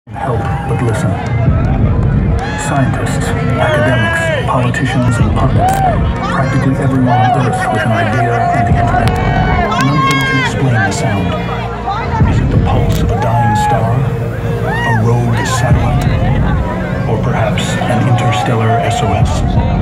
Help but listen. Scientists, academics, politicians, and pundits, practically everyone on Earth with an idea and the internet, none of them can explain the sound. Is it the pulse of a dying star? A rogue satellite? Or perhaps an interstellar SOS?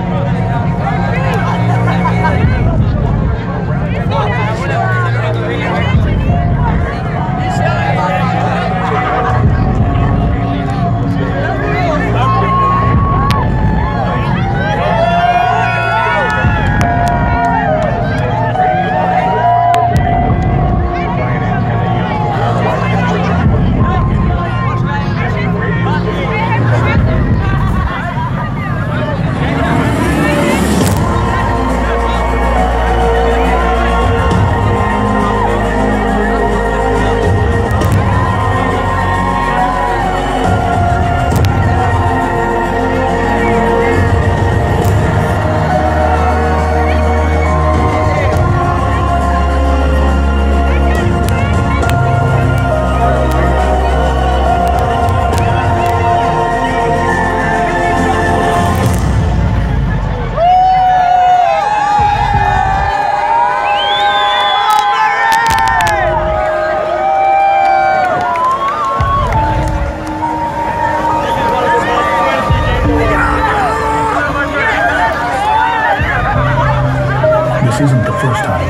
This isn't the first time,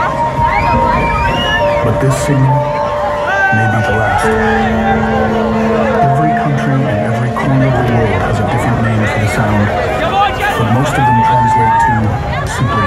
but this signal may be the last. Every country and every corner of the world has a different name for the sound, but most of them translate to simply